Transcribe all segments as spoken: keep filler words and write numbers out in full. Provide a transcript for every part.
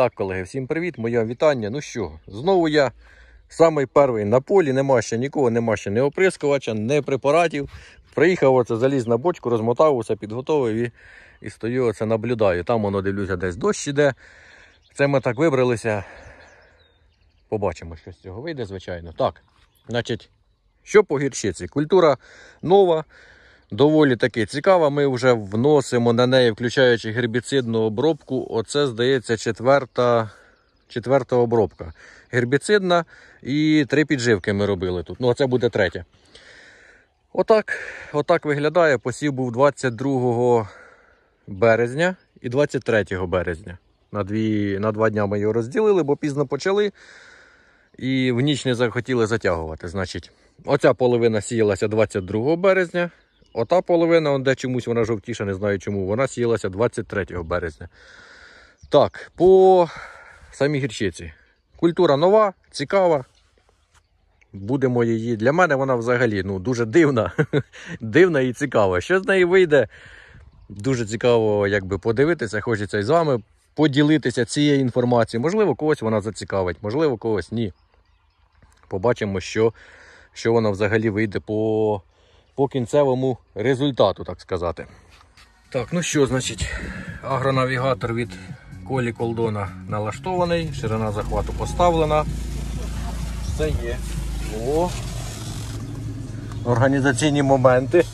Так, колеги, всім привіт, моє вітання. Ну що, знову я самий перший на полі, нема ще нікого, нема ще ні оприскувача, ні препаратів. Приїхав, оце, заліз на бочку, розмотав, усе підготовив і, і стою, оце наблюдаю. Там воно, дивлюся, десь дощ іде. Це ми так вибралися. Побачимо, що з цього вийде, звичайно. Так, значить, що по гірчиці? Культура нова. Доволі таки цікава, ми вже вносимо на неї, включаючи гербіцидну обробку. Оце, здається, четверта, четверта обробка. Гербіцидна і три підживки ми робили тут. Ну, а це буде третя. Отак, отак виглядає. Посів був двадцять другого березня і двадцять третього березня. На, дві, на два дня ми його розділили, бо пізно почали. І в ніч не захотіли затягувати. Значить, оця половина сіялася двадцять другого березня. Ота половина, де чомусь вона жовтіша, не знаю чому, вона сіялася двадцять третього березня. Так, по самій гірчиці. Культура нова, цікава. Будемо її. Для мене вона взагалі ну, дуже дивна. Дивна і цікава. Що з неї вийде? Дуже цікаво якби, подивитися. Хочеться і з вами поділитися цією інформацією. Можливо, когось вона зацікавить, можливо, когось ні. Побачимо, що, що вона взагалі вийде по... по кінцевому результату, так сказати. Так, ну що, значить, агронавігатор від Колі Колдона налаштований, ширина захвату поставлена. Все є. О! Організаційні моменти.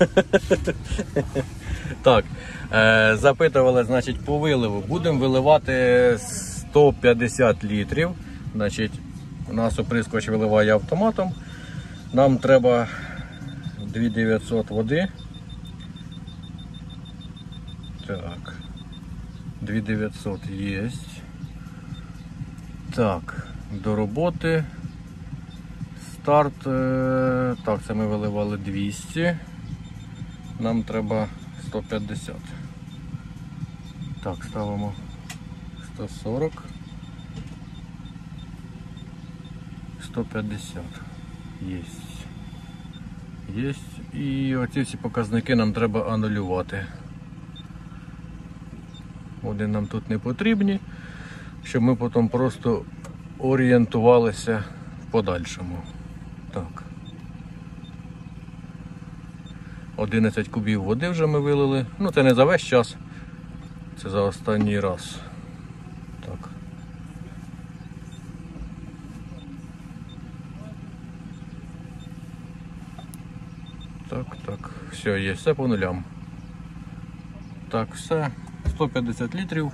Так, е, запитували, значить, по виливу. Будемо виливати сто п'ятдесят літрів. Значить, у нас оприскувач виливає автоматом. Нам треба дві тисячі дев'ятсот води. Так. дві тисячі дев'ятсот є. Так, до роботи. Старт. Так, це ми виливали двісті. Нам треба сто п'ятдесят. Так, ставимо сто сорок. сто п'ятдесят. Є. Є. І оці всі показники нам треба анулювати. Вони нам тут не потрібні, щоб ми потім просто орієнтувалися в подальшому. Так. одинадцять кубів води вже ми вилили. Ну це не за весь час, це за останній раз. Так. Так, так, все, є, все по нулям. Так, все, сто п'ятдесят літрів.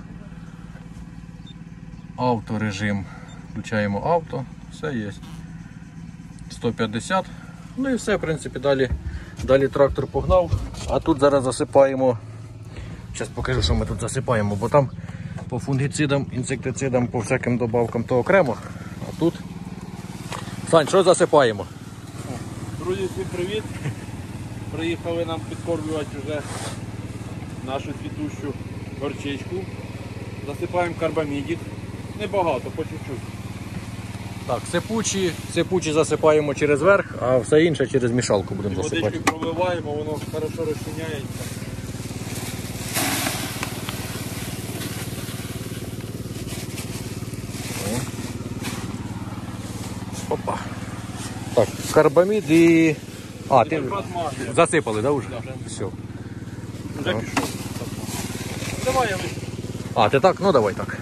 Авторежим. Включаємо авто, все є. сто п'ятдесят. Ну і все, в принципі, далі, далі трактор погнав. А тут зараз засипаємо. Зараз покажу, що ми тут засипаємо, бо там по фунгіцидам, інсектицидам, по всяким добавкам то окремо. А тут... Сань, що засипаємо? Друзі, всім привіт! Приїхали нам підкормлювати вже нашу цвітущу горчичку. Засипаємо карбамідік. Небагато, по чуть-чуть. Так, сипучі, сипучі засипаємо через верх, а все інше через мішалку будемо засипати. Водички проливаємо, воно хорошо розчиняється. Опа. Так, карбамід і... А, ти засипали, да, вже? Да, вже. Все. Вже пішов. Давай я вийду. А, ти так? Ну давай так.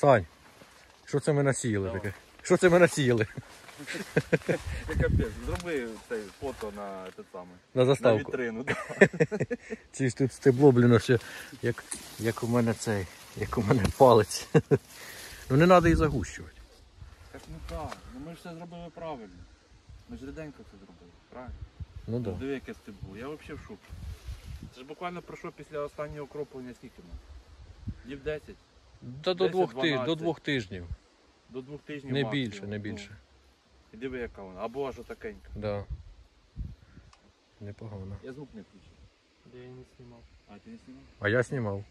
Сань, що це ми насіяли таке? Що це ми насіяли? Це капець, зроби цей фото на те саме. На На заставку. вітрину. Да. Ці ж тут стебло, блін, ще, як, як у мене цей, як у мене палець. Ну не треба і загущувати. Так ну так, ну ми ж все зробили правильно. Ми ж ріденько це зробили, правильно? Ну Да. так. Диви, яке стебло, я взагалі в шокі. Це ж буквально пройшло після останнього окроплення скільки ми? Днів десять? Да. До, десять, двох тиж, до дванадцять. двох тижнів. До двох тижнів Не максимум. більше, не більше. Ну, і диви, яка вона, або аж отакенька. Да. Непогано. Я звук не включив. Я її не знімав. А, ти не знімав? А я знімав.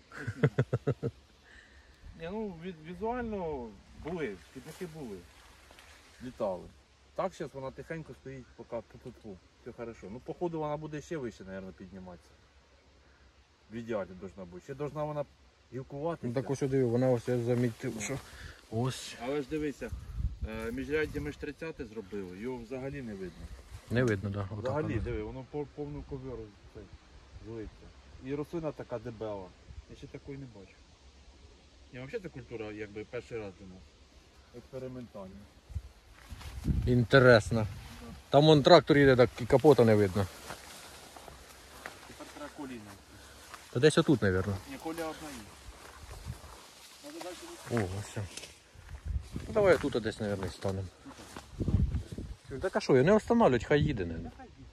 Ні, ну від, візуально були, шкідники були. Літали. Так зараз вона тихенько стоїть, поки тут все хорошо. Ну походу вона буде ще вище, мабуть, підніматися. В ідеалі должна бути. Ще должна вона гілкуватися. Ну так ось диви, вона ось я замітив, що ось. Але ж дивися, е, міжряддя ми ж тридцяте зробили, його взагалі не видно. Не видно, так. Да. Взагалі, диви, воно пов- повну ковіру злиться. І рослина така дебела. Я ще такої не бачу. Ні, взагалі ця культура якби перший раз для нас. Експериментальна. Інтересно. Там вон трактор їде, так і капота не видно. Тепер треба коліна. Та десь отут, мабуть. Ні, коля одна є. Надо далі. О, ось. Ну, давай тут десь, мабуть, станемо. Так а що, я не останавливать, хай їде. Не.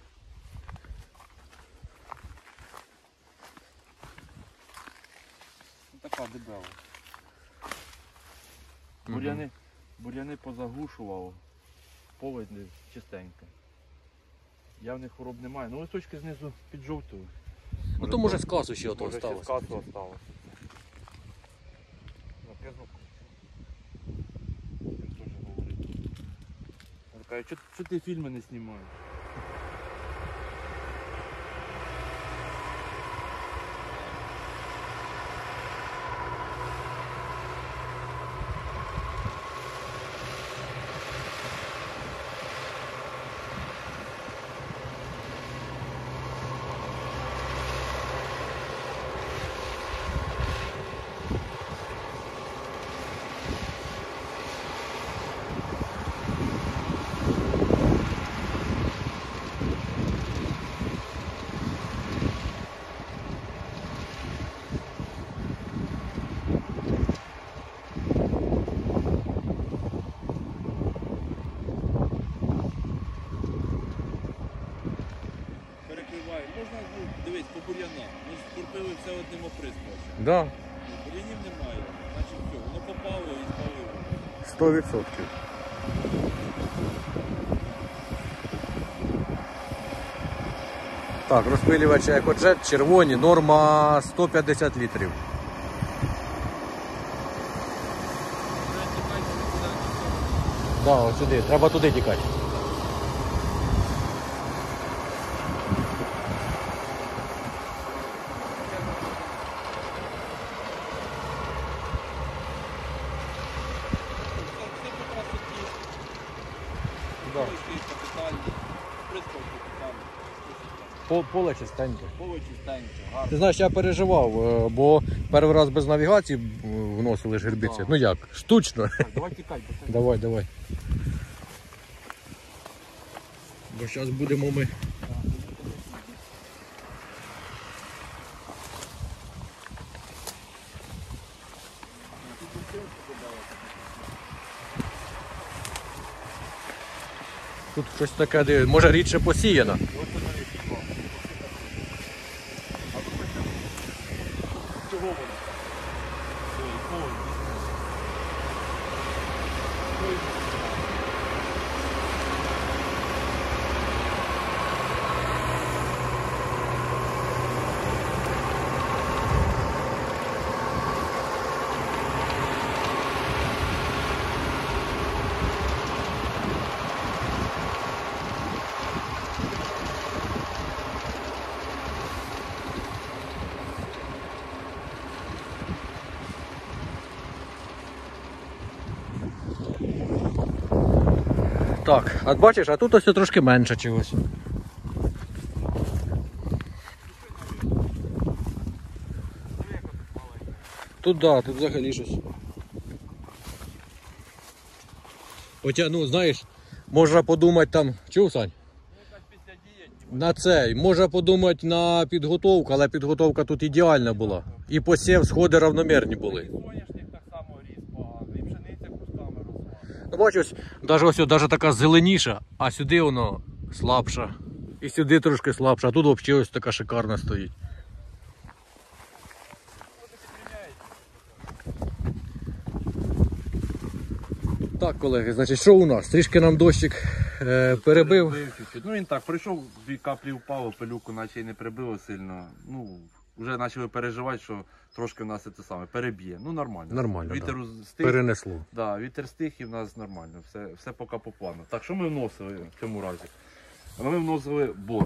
Така дебела. Буряни, буряни позагушував, поводь чистенько. Явних хвороб немає. Ну листочки знизу піджовтили. Ну то може з касу ще ото Може, ще з осталось. касу осталось. Напевно. Він теж говорить. Він каже, що, що ти фільми не знімаєш? Перекриває. Можна, ну, дивись, по бур'янам. Ми ж курпили все одним оприскувачем. Да, Бур'янів немає. Значить все, воно попало і спалило. сто відсотків. Так, розпилювач екоджет, червоні, норма сто п'ятдесят літрів. Да, ось сюди, треба туди тікати. Все по красоті. Да. Полочки капітальні, прискав капітальний. По- Поле чистеньке. Поле чистенько, гарно. Ти знаєш, я переживав, е, бо перший раз без навігації е, вносили ж гербіцид. Так. Ну як, штучно. Так, давай тікай, бо це Давай, давай. Бо зараз будемо ми. Тут щось таке, диви, може рідше посіяно. чого воно? Ой, ой. Ой. Так, от бачиш, а тут ось трошки менше чогось. Тут да, тут взагалі щось. Хоча, ну, знаєш, можна подумати там, чув, Сань? На цей, можна подумати на підготовку, але підготовка тут ідеальна була. І посів, сходи равномірні були. Соняшник так само ріс погано, і пшениця кусками росла. Ну, бачиш, навіть ось навіть така зеленіша, а сюди воно слабша. І сюди трошки слабша, а тут взагалі ось така шикарна стоїть. Так, колеги, значить, що у нас? Трішки нам дощик е, перебив. чуть-чуть. Ну він так, прийшов, дві каплі впало, пилюку наче й не прибило сильно. Ну, вже почали переживати, що трошки в нас це саме переб'є. Ну нормально. Нормально, Вітер да. стих. Перенесло. Да, вітер стих і в нас нормально. Все, все поки по плану. Так, що ми вносили в цьому разі? Ми вносили бор.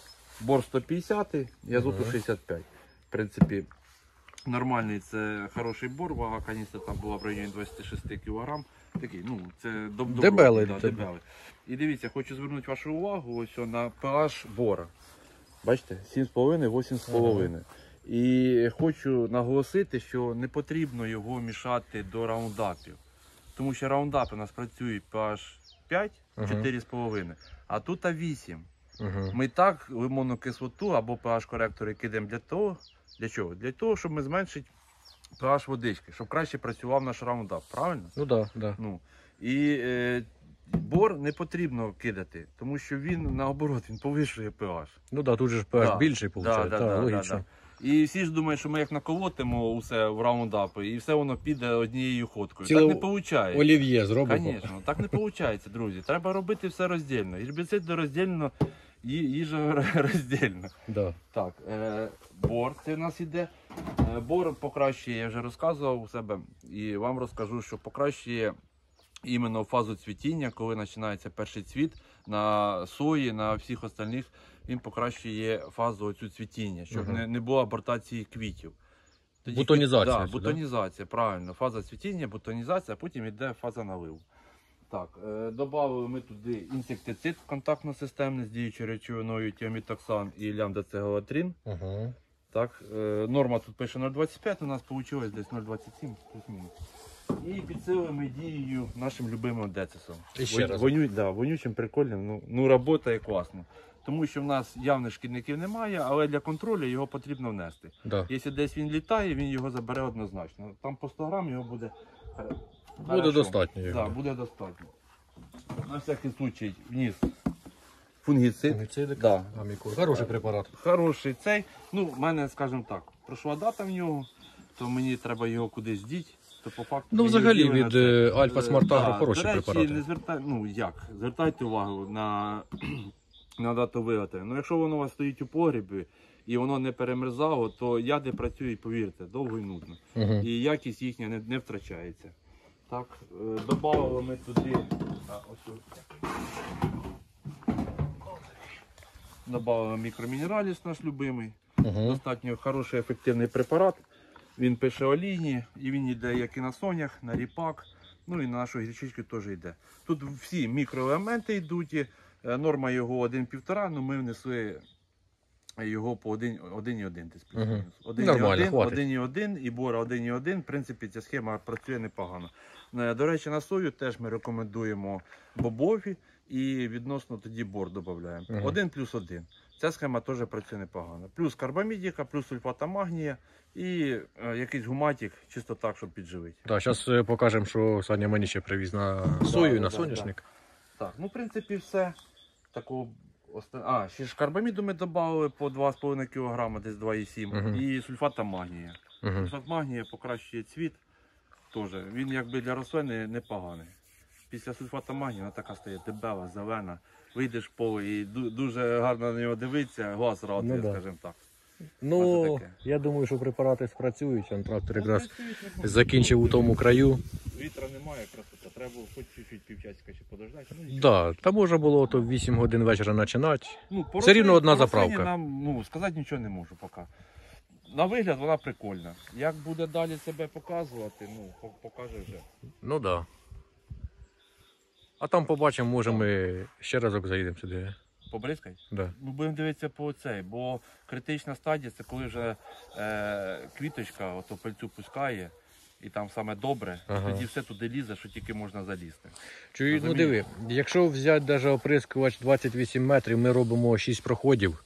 Бор сто п'ятдесят, азоту шістдесят п'ять. В принципі, нормальний, це хороший бор, вага каністра там була в районі двадцять шість кілограм. Такий, ну, це доб- Дебелий, да, дебелий. дебелий. І дивіться, хочу звернути вашу увагу ось о, на pH бора. Бачите, сім з половиною - вісім з половиною. І хочу наголосити, що не потрібно його мішати до раундапів. Тому що раундапи у нас працюють pH п'ять - чотири з половиною, а тут вісім. Угу. Ми так лимонну кислоту або pH-коректори кидаємо для того, для чого? Для того, щоб ми зменшити pH водички, щоб краще працював наш раундап, правильно? Ну так, да, да. Ну, і е, бор не потрібно кидати, тому що він наоборот, він повищує pH. Ну так, да, тут же ж pH Да. більший, виходить, Да, да, так, да, логічно. да, да. І всі ж думають, що ми як наколотимо усе в раундапи, і все воно піде однією ходкою. Ціле Так не виходить. Олів'є зробимо. Звісно, так не виходить, друзі. Треба робити все роздільно. Гербіцид роздільно, ї- їжа роздільно. Да. Так, е, бор це в нас іде. Е, бор покращує, я вже розказував у себе, і вам розкажу, що покращує іменно фазу цвітіння, коли починається перший цвіт на сої, на всіх остальних, він покращує фазу оцю цвітіння, щоб Мгм. не, не було абортації квітів. Тоді Бутонізація Да, це, да? бутонізація, правильно. Фаза цвітіння, бутонізація, а потім йде фаза наливу. Так, е, додали ми туди інсектицид контактно-системний з діючою речовиною тіомітоксан і лямдацегалатрин. Угу. Так, е, норма тут пише нуль двадцять п'ять, у нас вийшло десь нуль двадцять сім, плюс-мінус. І підсилили ми дією нашим любимим децисом. І ще раз. Воню, да, вонючим, прикольним, ну, ну роботає класно. Тому що в нас явних шкідників немає, але для контролю його потрібно внести. Да. Якщо десь він літає, він його забере однозначно. Там по сто грам його буде. е, Буде хорошо. достатньо його. Да, буде достатньо. На всякий случай вніс фунгіцид. Фунгіцидик. Да. Амікур. Хороший препарат. Хороший цей. Ну, в мене, скажімо так, пройшла дата в нього, то мені треба його кудись діти. То по факту Ну, мені взагалі, діли на від, це. е, Альфа Е, Смарт Агро да, хороші до речі, препарати. Не звертай, ну як, звертайте увагу на, на дату виготовлення. Ну, якщо воно у вас стоїть у погрібі і воно не перемерзало, то яди працюють, повірте, довго і нудно. Угу. І якість їхня не, не втрачається. Так, е, додали ми туди. А, ось ось. Добавили мікромінераліс наш любимий. Угу. Достатньо хороший ефективний препарат. Він пише олійні, і він йде як і на сонях, на ріпак, ну і на нашу гірчичку теж йде. Тут всі мікроелементи йдуть, і, е, норма його один півтора, але ми внесли його по один і один десь плюс-мінус. один і Нормально, один, хватить. один і один і бора один і один. В принципі, ця схема працює непогано. Е, До речі, на сою теж ми рекомендуємо бобові і відносно тоді бор додаємо. Мгм. один плюс один. Ця схема теж працює непогано. Плюс карбамідіка, плюс сульфата магнія і е, якийсь гуматик, чисто так, щоб підживити. Так, зараз покажемо, що Саня мені ще привіз на сою і на да, соняшник. Так, ну в принципі все. Такого оста- А, ще ж карбаміду ми додали по два з половиною кілограма, десь два і сім. Мгм. І сульфата магнія. Угу. Сульфат магнія покращує цвіт. Теж. Він якби для рослини непоганий. Після сульфата магнія вона така стає дебела, зелена. Вийдеш в поле і ду- дуже гарно на нього дивитися, глаз радує, Ну да. скажімо так. Ну, Оце таке. я думаю, що препарати спрацюють. Он трактор якраз Працюють нормально. закінчив у тому краю. Вітра немає, красота. Треба було хоч чуть-чуть півчасика ще подождати. Ну, нічого. Да, та можна було то в вісім годин вечора починати. Ну, по Все рівно рослині- одна по рослині заправка. Нам, ну, сказати нічого не можу поки. На вигляд вона прикольна. Як буде далі себе показувати, ну, по- покаже вже. Ну так. Да. А там побачимо, може ми ще разок заїдемо сюди. Побризкай? Да. Ну, будемо дивитися по цей, бо критична стадія це коли вже е, квіточка ото пильцю пускає і там саме добре, Ага. тоді все туди лізе, що тільки можна залізти. Чую, ну Розумієш? диви, якщо взяти навіть оприскувач двадцять вісім метрів, ми робимо шість проходів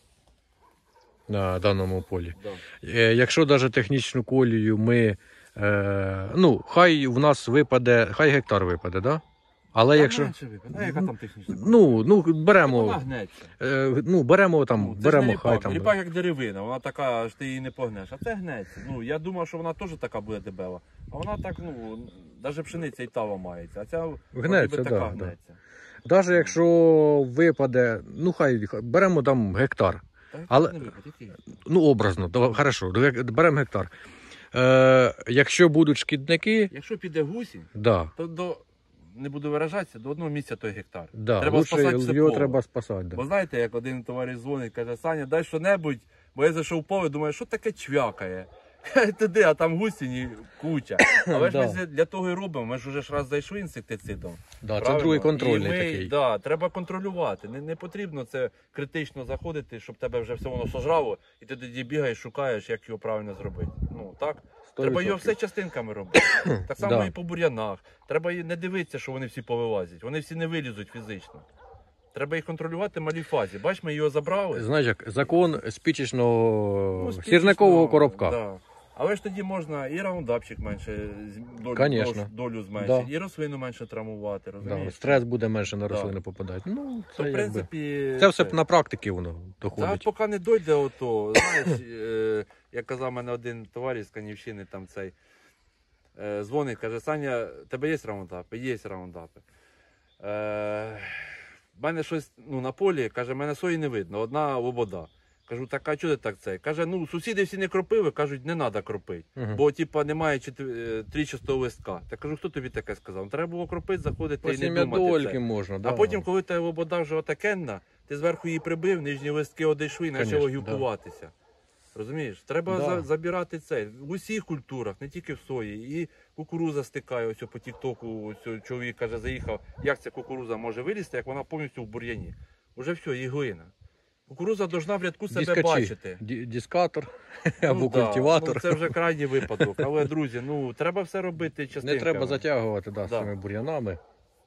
на даному полі. Да. Е, Якщо навіть технічну колію ми, е, ну, хай в нас випаде, хай гектар випаде, да? Але Та якщо, менше випаде. А яка там технічна? ну, ну, Вона беремо, гнеться. е, ну, беремо там, Ну, це беремо ж не хай ріпак. там. Ріпак як деревина, вона така, що ти її не погнеш. А це гнеться. Ну, я думав, що вона теж така буде дебела. А вона так, ну, навіть пшениця і та ламається. А ця Гнеться, вроді би, така да, да. гнеться. Навіть якщо випаде, ну хай, беремо там гектар. Та як Але- не випаде, який? Ну, образно, давай, хорошо, ге- беремо гектар. Е, якщо будуть шкідники, Якщо піде гусінь, да, то до, не буду виражатися, до одного місця той гектар. да, Треба лучше спасати все його поле. треба спасати. Да. Бо знаєте, як один товариш дзвонить, каже, Саня, дай що-небудь, бо я зайшов в поле, думаю, що таке чвякає? Туди, а там гусіні куча. Але ж Да. ми для того і робимо, ми ж вже ж раз зайшли інсектицидом. Да, це Правильно? другий контрольний І ми, такий. Да, треба контролювати. Не, не потрібно це критично заходити, щоб тебе вже все воно сожрало, і ти тоді бігаєш, шукаєш, як його правильно зробити. Ну так. сто Треба його відсотків. все частинками робити. Так само Да. і по бур'янах. Треба і не дивитися, що вони всі повилазять. Вони всі не вилізуть фізично. Треба їх контролювати в малій фазі. Бач, ми його забрали. Знаєш, як закон спічечного Ну, спічечно, сірникового коробка. Да. Але ж тоді можна і раундапчик менше з- долю, Конечно. долю, долю зменшити, Да. і рослину менше травмувати, Да, розумієш? стрес буде менше на Да. рослини попадати. Ну, це, То, в якби... принципі, це все на практиці воно доходить. Та поки не дойде ото, знаєш, е, як казав мене один товариш з Канівщини, там цей, е, дзвонить, каже, Саня, тебе є раундапи? Є раундапи. Е, в мене щось ну, на полі, каже, мене сої не видно, одна лобода. Кажу, так а чого ти так це? Каже, ну сусіди всі не кропили, кажуть, не треба кропити. Мгм. Бо типа немає четв- трічастого листка. Так кажу, хто тобі таке сказав? Треба було кропити, заходити і не Посім'я думати. дольки це. можна, да. А потім, коли та лобода вже отакенна, ти зверху її прибив, нижні листки одійшли і почало Конечно, гілкуватися. Розумієш? Треба Да. за- забирати це. В усіх культурах, не тільки в сої. І кукуруза стикає, ось по тіктоку, ось чоловік каже, заїхав, як ця кукуруза може вилізти, як вона повністю в бур'яні. Уже все, її глина. Кукуруза должна в рядку себе Дискачі, бачити. ді- дискатор або Ну, да. культиватор. Ну, це вже крайній випадок. Але, друзі, ну треба все робити частинками. Не треба затягувати да, з Да. цими бур'янами.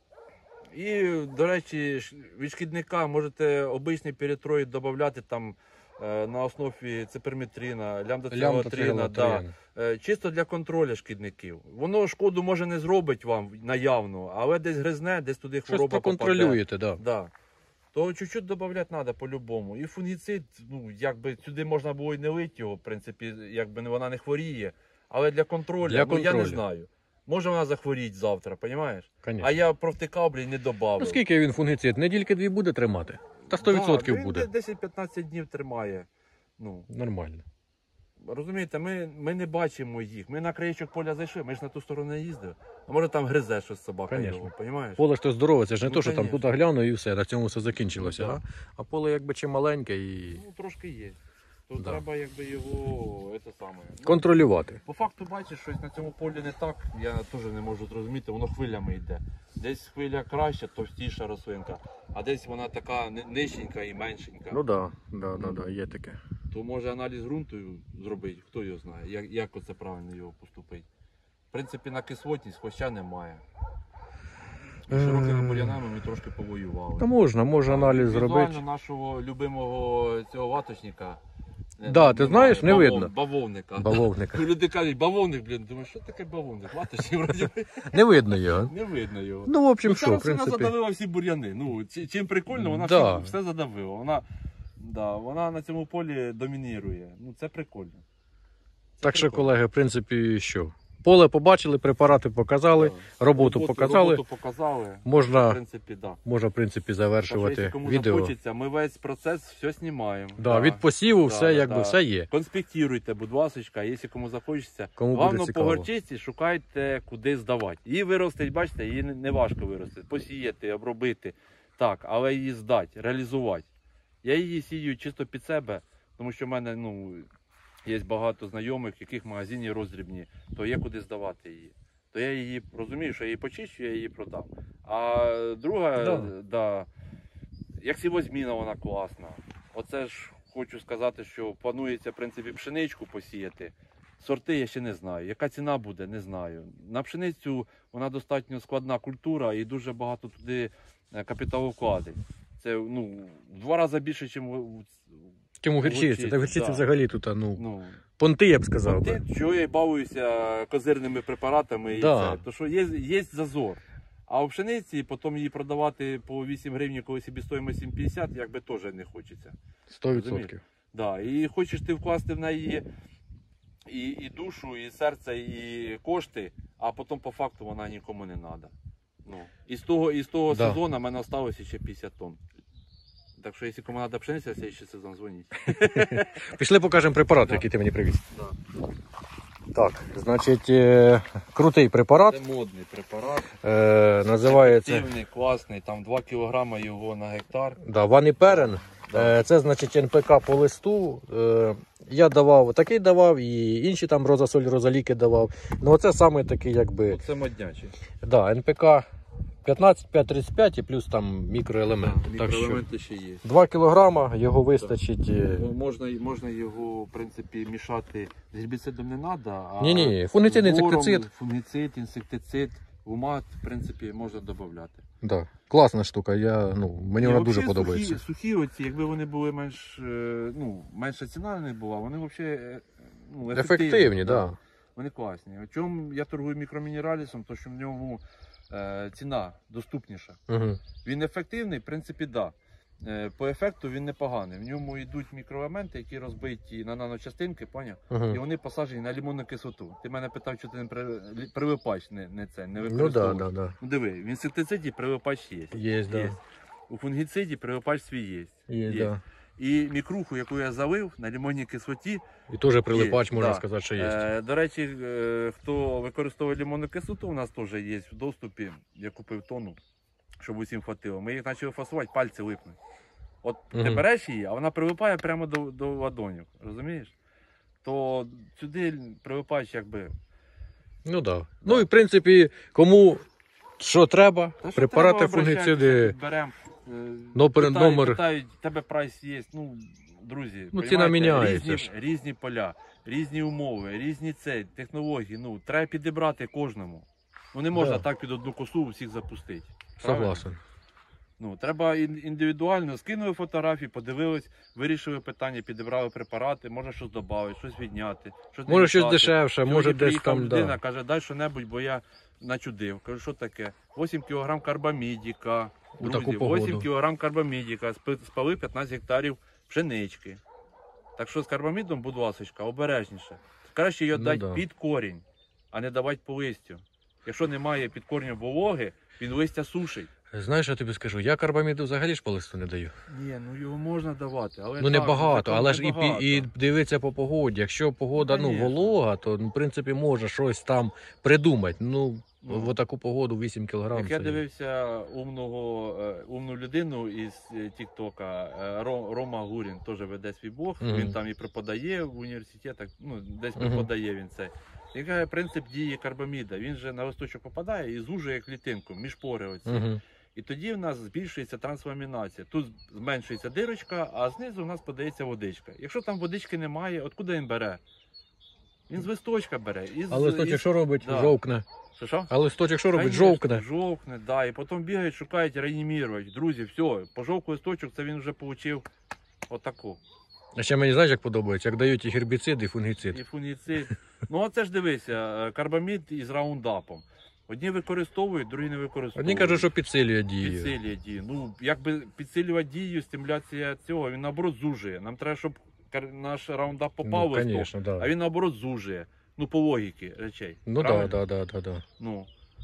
І, до речі, ш- від шкідника можете обичний перетроїд додати там е, на основі циперметрина, лямдоцилатрина, да, Лямбда-цигелатрин. е, чисто для контролю шкідників. Воно шкоду може не зробить вам наявно, але десь гризне, десь туди Щось хвороба попаде. проконтролюєте, да. Да. То чуть-чуть додати треба по-любому. І фунгіцид, ну, якби сюди можна було і не лити його, в принципі, якби вона не хворіє. Але для контролю, Для ну, я не контролю. знаю. Може вона захворіть завтра, розумієш? Конечно. А я провтикав, блін, не додав. Ну скільки він фунгіцид? Недільки дві буде тримати? Та сто відсотків буде. десять-п'ятнадцять днів тримає. Ну, Нормально. розумієте, ми, ми не бачимо їх. Ми на краєчок поля зайшли, ми ж на ту сторону не їздили. А може там гризе щось собака Конечно. його, розумієш? Поле ж то здорове, це ж не Ну, то, що там конечно. тут гляну і все, на цьому все закінчилося. Ну, да. а? А поле якби чи маленьке і Ну, трошки є. То Да. треба якби його, це саме. Ну, контролювати. По факту, бачиш, щось на цьому полі не так, я теж не можу зрозуміти, воно хвилями йде. Десь хвиля краща, товстіша рослинка, а десь вона така ни- нижченька і меншенька. Ну так, да, да, да, є таке. То може аналіз ґрунту зробити, хто його знає, як, як оце правильно його поступити. В принципі, на кислотність хвоща немає. І з широкими бур'янами ми трошки повоювали. Та можна, можна аналіз Візуально зробити. нашого любимого цього ваточника. е, Да, ти знаєш, не бавов- видно. Бавовника. Бавовника. Люди кажуть, бавовник, блін, думаю, що таке бавовник? Ваточник, вроді би, Не видно його. не видно його. Ну, в общем, Ну, що, ця в рослина принципі. задавила всі бур'яни. Ну, чи- чим прикольно, вона Да. все, все задавила. Вона, да, вона на цьому полі домінірує. Ну, це прикольно. Це Так що, прикольно. колеги, в принципі, що? Поле побачили, препарати показали, Да. роботу показали. Роботу показали. В Можна, принципі, да. можна, в принципі, Так що, завершувати якщо кому відео. захочеться, ми весь процес все знімаємо. Да, від посіву Да, все, да, якби, да. все є. Конспектируйте, будь ласка, якщо кому захочеться. Кому буде Главное, по цікаво. горчиці шукайте, куди здавати. Її виростить, бачите, її не- не важко виростити. Посіяти, обробити. Так, але її здати, реалізувати. Я її сію чисто під себе, тому що в мене ну, є багато знайомих, яких магазині роздрібні, то є куди здавати її. То я її розумію, що я її почищу, я її продам. А друга, Да. да. Да, як сівозміна, вона класна. Оце ж хочу сказати, що планується в принципі пшеничку посіяти. Сорти я ще не знаю. Яка ціна буде, не знаю. На пшеницю вона достатньо складна культура і дуже багато туди е, капіталу вкладень. Це ну, в два рази більше, ніж у Чому гірчиці? Гірчиці, Та гірчиці да. взагалі тут, ну, ну, понти, я б сказав. Ти, би. що я й бавлюся козирними препаратами, і Да. це. То що є, є зазор. А в пшениці потім її продавати по вісім гривень, коли собі стоїмо сім п'ятдесят, якби теж не хочеться. сто відсотків. Да. І хочеш ти вкласти в неї і, і душу, і серце, і кошти, а потім по факту вона нікому не треба. Ну, і з того, і з того Да. сезону в мене залишилося ще п'ятдесят тонн. Так що, якщо кому треба пшениця, слідчий сезон дзвоніть. Пішли покажемо препарат, Да. який ти мені привіз. Да. Так, значить, е, крутий препарат. Це модний препарат. Е, називається Ефективний, класний, там два кілограми його на гектар. да, Ваніперен. Да. Е, це значить ен пе ка по листу. Е, я давав, такий давав, і інші там розасоль, розаліки давав. Ну оце саме такий, якби, Оце моднячий. да, ен пе ка п'ятнадцять п'ять тридцять п'ять і плюс там мікроелементи. Так що Мікроелементи ще є. два кілограма, його вистачить. е, Ну, Можна, можна його, в принципі, мішати з гербіцидом не треба, а Ні-ні, фунгіцид, з бором, інсектицид. фунгіцид, інсектицид, гумат, в принципі, можна додати. Да. Класна штука, я, ну, мені вона дуже подобається. Сухі, сухі оці, якби вони були менш, е, ну, менша ціна не була, вони взагалі ну, ефективні. Ефективні, так. Да. Вони класні. В чому я торгую мікромінералісом, то що в ньому е, ціна доступніша. Угу. Він ефективний, в принципі, так. Да. Е, по ефекту він непоганий. В ньому йдуть мікроелементи, які розбиті на наночастинки, поняв? Угу. І вони посаджені на лимонну кислоту. Ти мене питав, чи ти не при- привипач не, не це, не Ну використовуєш. так, да, да, Ну диви, в інсектициді привипач є. да. Є, да. Є. У фунгіциді привипач свій є. Є, да. І мікруху, яку я залив на лимонній кислоті, І теж прилипач, Є, можна да. сказати, що є. Е, до речі, е, хто використовує лимонну кислоту, у нас теж є в доступі. Я купив тонну, щоб усім хватило. Ми їх почали фасувати, пальці липнуть. От Мгм. ти береш її, а вона прилипає прямо до, до ладонів, розумієш? То сюди прилипач якби. Ну так. Да. Ну і в принципі, кому що треба, Та що препарати, треба, обращайтеся, фунгіциди. Беремо. Номер- питають, номер. питають, тебе прайс є. Ну, друзі, Ну, ціна понімаєте, міняється різні, ж. різні поля, різні умови, різні це, технології. Ну, треба підібрати кожному. Ну не можна Да. так під одну косу всіх запустити. Правильно? Согласен. Ну, треба ін- індивідуально, скинули фотографії, подивились, вирішили питання, підібрали препарати, може щось додати, щось відняти. Щось не Може щось віддати. дешевше, Сьогодні може десь приїхав там, людина, да. каже, дай що-небудь, бо я начудив. Кажу, що таке? вісім кілограм карбамідіка. У Друзі, таку погоду. вісім кілограм карбамідіка, спи- спалив п'ятнадцять гектарів пшенички. Так що з карбамідом, будь ласочка, обережніше. Краще її Ну дати да. під корінь, а не давати по листю. Якщо немає під корнем вологи, він листя сушить. Знаєш, я тобі скажу, я карбаміду взагалі ж по листу не даю. Ні, ну його можна давати, але Ну так, небагато, так, але ж і, небагато. пі- і дивитися по погоді. Якщо погода ну, Конечно. волога, то ну, в принципі можна щось там придумати. Ну, Ну. в таку погоду вісім кілограм. Як я це- дивився умного, е, умну людину із е, Тіктока, е, Ро- Рома Гурін теж веде свій блог, Мгм. він там і преподає в університетах, ну десь Мгм. преподає він це. Він каже, принцип дії карбаміда, він же на листочок попадає і звужує клітинку, між пори оці. Мгм. І тоді в нас збільшується трансламінація. Тут зменшується дирочка, а знизу в нас подається водичка. Якщо там водички немає, откуда він бере? Він з листочка бере. Із, А листочок із... що робить? Да. Жовкне. Що, що? А листочок що робить? Конечно, Жовкне. Жовкне, да. І потім бігають, шукають, реанімірують. Друзі, все, пожовк листочок, це він вже отримав отаку. А ще мені знаєш, як подобається, як дають і гербіцид, і фунгіцид. І фунгіцид. Ну, а це ж дивися, карбамід із раундапом. Одні використовують, другі не використовують. Одні кажуть, що підсилює дію. Підсилює дію. Ну, якби підсилювати дію, стимуляція цього, він наоборот зужує. Нам треба, щоб кар- наш раундап попав Ну, в листок, конечно, да. а він наоборот зужує. Ну, по логіки речей. Ну Правильно? так, да, да, да, да. Ну,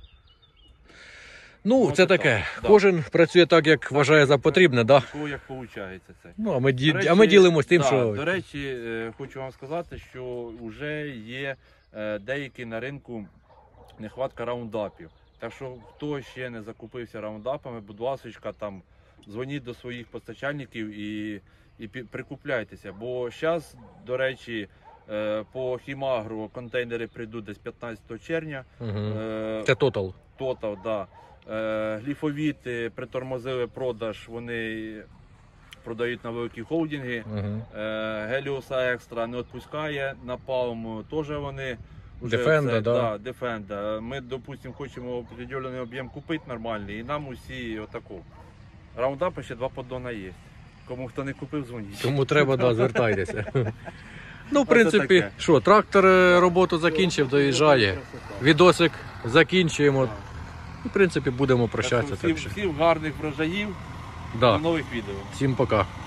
Ну, Ну, це це таке. так, да. Кожен працює так, як вважає за потрібне, да? кого як виходить це. Ну, а ми, ді... До речі, а ми ділимось тим, да, що. До речі, е, хочу вам сказати, що вже є е, деякі на ринку нехватка раундапів. Так що хто ще не закупився раундапами, будь ласка, там дзвоніть до своїх постачальників і, і пі- прикупляйтеся. Бо зараз, до речі, е, по Хімагру контейнери прийдуть десь п'ятнадцятого червня. Угу. Е, Це тотал. Тотал, да. Е, гліфовіти притормозили продаж, вони продають на великі холдинги. Угу. Е, Геліоса Екстра не відпускає, Напалм теж вони. Уже Defender, це- да. Да, Defender. Ми, допустимо, хочемо определений об'єм купити нормальний, і нам усі отаку. Раундапи ще два поддона є. Кому хто не купив, дзвоніть. Тому треба, да, звертайтеся. Ну, в Оце принципі, таке. що, трактор е, роботу закінчив, доїжджає. Красота. Відосик закінчуємо. В принципі, будемо Так що прощатися. всім, Так що. всім гарних врожаїв, Да. до нових відео. Всім пока.